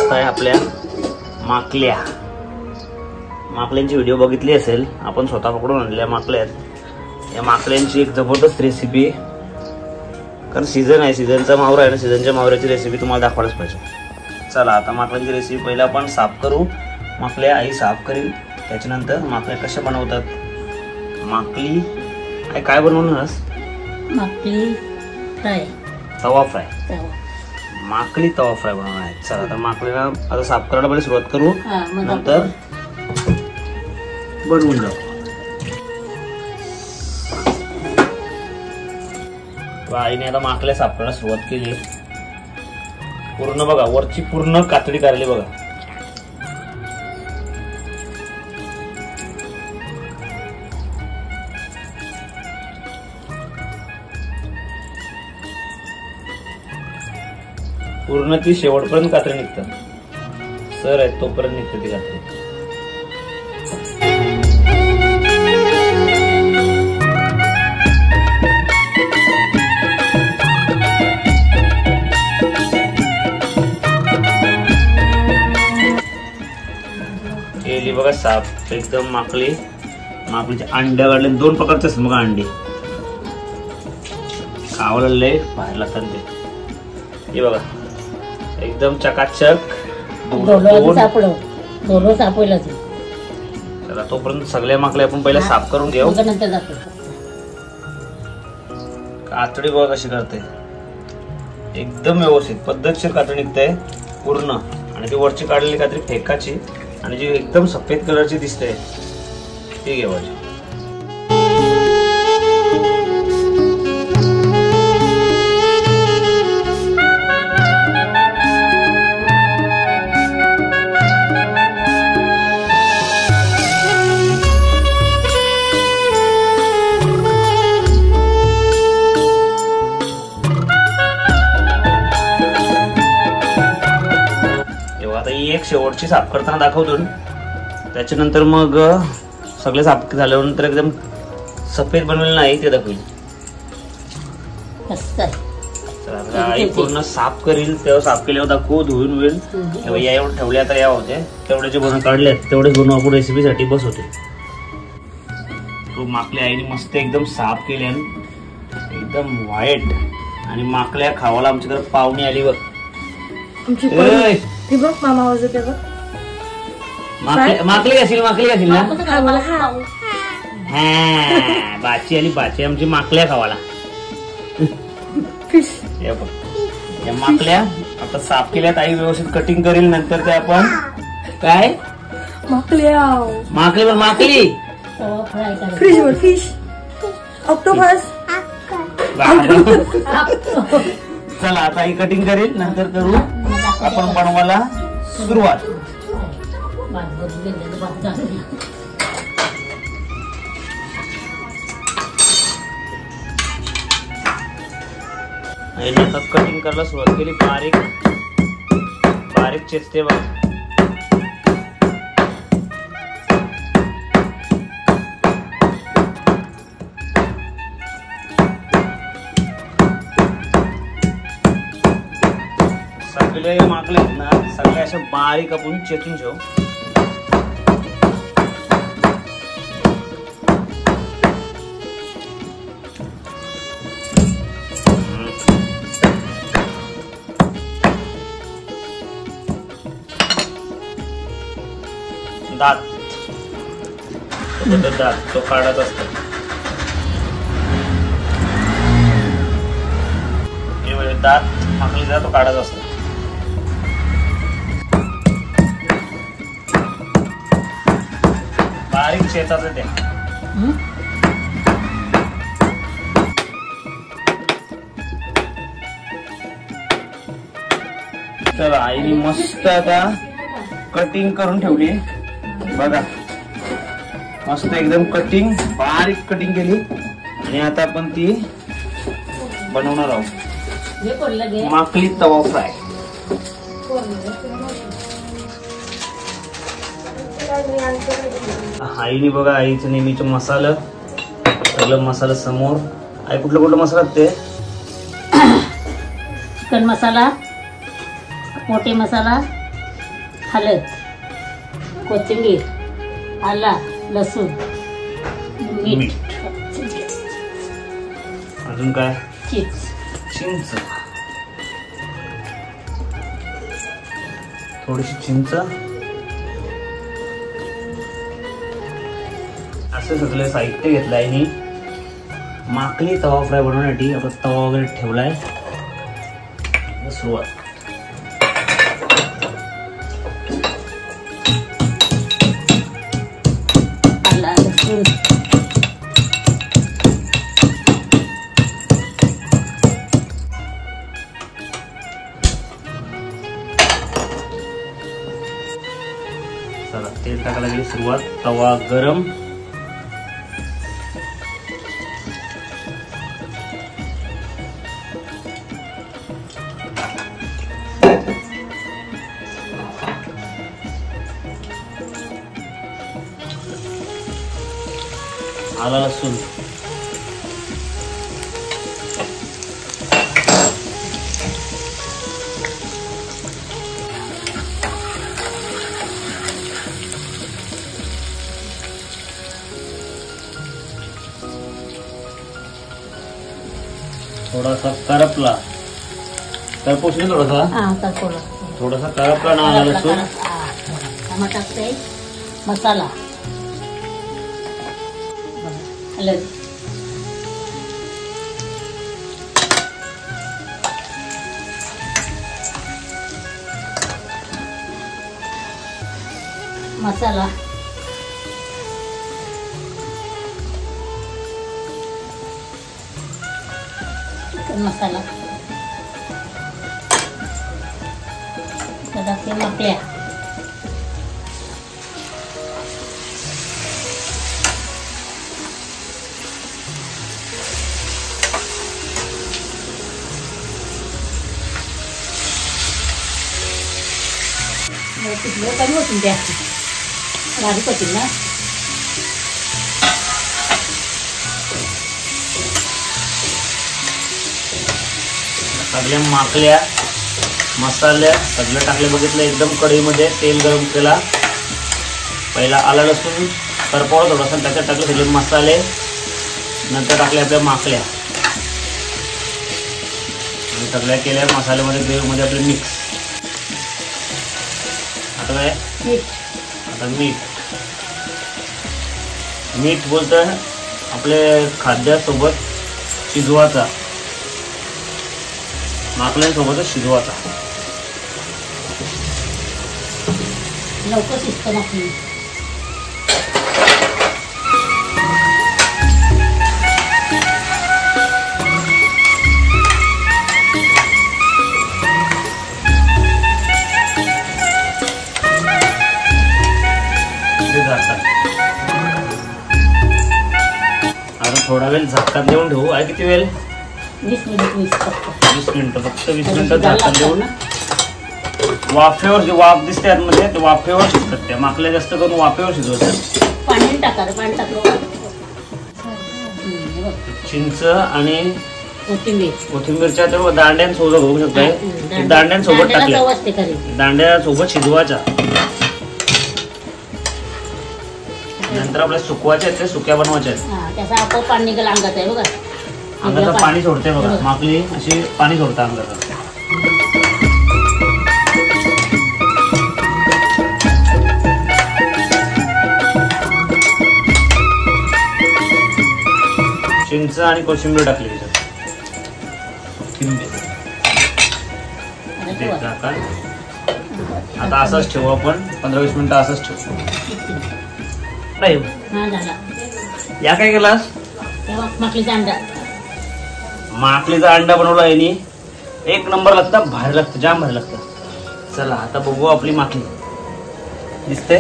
जात आहे आपल्या माकल्या. माकल्यांची व्हिडिओ बघितली असेल आपण, स्वतः पकडून आणलेल्या माकल्या आहेत. या माकल्यांची एक जबरदस्त रेसिपी, कारण सीझन आहे, सीझनचा मावरा आहे ना, सीझनच्या मावऱ्याची रेसिपी तुम्हाला दाखवायलाच पाहिजे. चला आता माकल्यांची रेसिपी पहिला आपण साफ करू. माकल्या आई साफ करील, त्याच्यानंतर माकल्या कशा बनवतात. माकली काय बनवणारस? माकली फ्राय, तवा फ्राय. माकली तवा फ्राय बनवणार आहे. चला आता माकलीला आता साफ करायला पहिले सुरुवात करू, नंतर बनवून जाऊ. आईने आता माकल्या साफ करायला सुरुवात केली. पूर्ण बघा, वरची पूर्ण कातडी काढली बघा. पूर्ण ती शेवटपर्यंत कात्री निघतात. सर आहे तोपर्यंत निघते ती कात्री. केली बघा साफ एकदम माकली. माकलीचे अंड्या काढले, 2 प्रकारचे असतात बघा अंडी. खावायला लय बाहेर लागतात ते. हे बघा एकदम चकाचक. चला तोपर्यंत सगळ्या माकल्या आपण पहिला साफ करून घेऊ. कातडी बघा कशी करते, एकदम व्यवस्थित पद्धतशीर कातडी निघते पूर्ण. आणि ती वरची काढलेली कातडी फेकाची, आणि जी एकदम सफेद कलरची दिसते ती घेवायची. एक शेवटची साफ करताना दाखवतो, त्याच्यानंतर मग सगळे साफ झाल्यानंतर एकदम सफेद बनवलेलं नाही ते दाखवेल. आई पूर्ण साफ करील, तेव्हा साफ केल्यावर दाखवू, धुवून होईल. या एवढं ठेवले आता या होते तेवढे जे बनवून काढले तेवढेच बनवून आपण रेसिपीसाठी बस होते. तो माकल्या आईने मस्त एकदम साफ केले, एकदम व्हाईट. आणि माकल्या खावाला आमच्याकडे पाहुणे आली बघ. माकली असेल ना. हा बाची आली, बाची आमची माकल्या खावाला. या माकल्या आता साफ केल्यात आई, व्यवस्थित कटिंग करेल. नंतर ते आपण काय माकली फ्रीज फिश ऑक्टोपस. चला आता आई कटिंग करेल, नंतर करू आपण बनवायला सुरुवात. आता कटिंग करायला सुरुवात केली. बारीक बारीक चेचते बघ. सगळे माकले आहेत ना, सगळे अशा बारीक आपण चेचून ठेवू. दात तो काढत असतो. दात माकलीचा तो काढत असतो. बारीक चेचाचं द्या. चला आईने मस्त आता कटिंग करून ठेवली बघा. मस्त एकदम कटिंग, बारीक कटिंग केली. आणि आता आपण ती बनवणार आहोत माकली तवा फ्राय. आईने बघा आईचं नेहमीचं मसाला, सगळं मसाला समोर. आई कुठलं कुठलं मसाला ते चिकन मसाला, मोठे मसाला, हळद, कोथिंबीर, आला, लसूण, मीठ, अजून काय? चिंच, थोडीशी चिंच, असं सगळं साहित्य घेतलं आहे. माकली तवा फ्राय बनवण्यासाठी आपण तवा वगैरे ठेवलाय. सुरुवात आला, लसूण, चला तेल टाकायला गेली सुरुवात. तवा गरम. आला, लसूण, थोडासा करपला, करपूस नाही थोडासा, थोडासा करपला ना आला लसूण. टमाटा टाकते, मसाला, हळद, मसाला, चिकन मसाला, टाकते माकल्या, कमी होतील त्या बारीक होतील ना. सगळ्या माकल्या, मसाल्या सगळं टाकले. बघितलं एकदम कढईमध्ये तेल गरम केला. पहिला आला लसूण करपवला थोडासा, त्याच्यात टाकले सगळे मसाले. नंतर टाकले आपल्या माकल्या आणि सगळ्या केल्या मसाल्यामध्ये, ग्रेव्हीमध्ये आपले मिक्स. आता काय? आता मीठ बोलतोय आपले खाद्यासोबत शिजवाचा, माकल्यांसोबतच शिजवाचा. लवकर शिजतं माकली. आता थोडा वेळ झाकात देऊन ठेवू. आहे किती वेळ? 20 मिनिट फक्त. 20 मिनिटं, फक्त 20 मिनिटं झाकात देऊन. वाफेवर जे वाफ दिसते आतमध्ये ते वाफेवर शिजतात. त्या माकल्या जास्त करून वाफेवर शिजवतात. पाणी टाका, पाणी टाकलं. चिंच आणि कोथिंबीरच्या दांड्यांसोबत बघू शकताय. दांड्यांसोबत टाकले, दांड्यासोबत शिजवायच्या. नंतर आपल्याला सुकवायचे आहेत, ते सुक्या बनवायच्या आहेत. त्याचा आपण पाणी निघालं अंगात आहे बघा. अंगाचं पाणी सोडते बघा माकली, अशी पाणी सोडतं अंगाचं. चिंच आणि कोशिंबीर टाकली त्याच्यात. आता असंच ठेवू आपण 15-20 मिनिटं असंच ठेवू. या काय केलास? माकलीचा अंडा बनवला यांनी. एक नंबर लागतं, भारी लागतं, जाम भारी लागतं. चला आता बघू आपली माकली. दिसते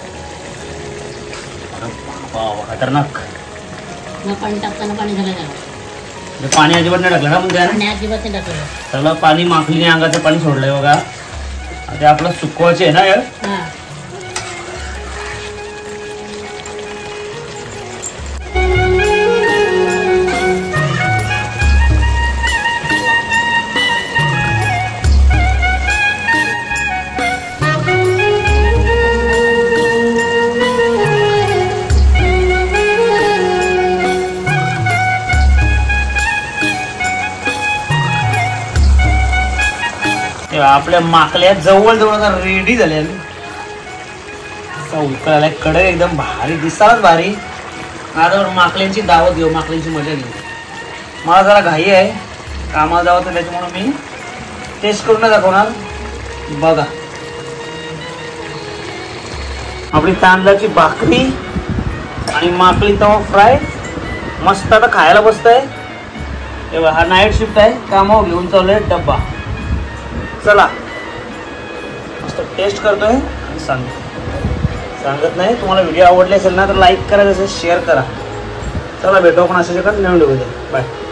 खतरनाक. पाणी टाकताना पाणी झालं, पाणी अजिबात नाही टाकलं ना म्हणजे अजिबात नाही टाकलं. त्याला पाणी माकलीने अंगाचं पाणी सोडलंय बघा. ते आपलं सुकवायचे आहे ना यार. आपल्या माकल्या जवळ आता रेडी झाल्या. उकळायला कडे एकदम भारी दिसताच भारी. आता माकल्यांची दावत घेऊ, माकल्यांची मजा घेऊ. मला जरा घाई आहे कामाला जावं तर त्याच्यामुळे मी टेस्ट करून दाखवणार. बघा आपली तांदळाची भाकरी आणि माकली तवा फ्राय मस्त आता खायला बसतंय. हा नाईट शिफ्ट आहे, कामावर घेऊन चालू आहे डब्बा. चला मस्त टेस्ट करतोय आणि सांगत नाही. तुम्हाला व्हिडिओ आवडले असेल ना तर लाईक करा, जसं शेअर करा. चला भेटू आपण अशा जगात नवीन व्हिडिओ. बाय.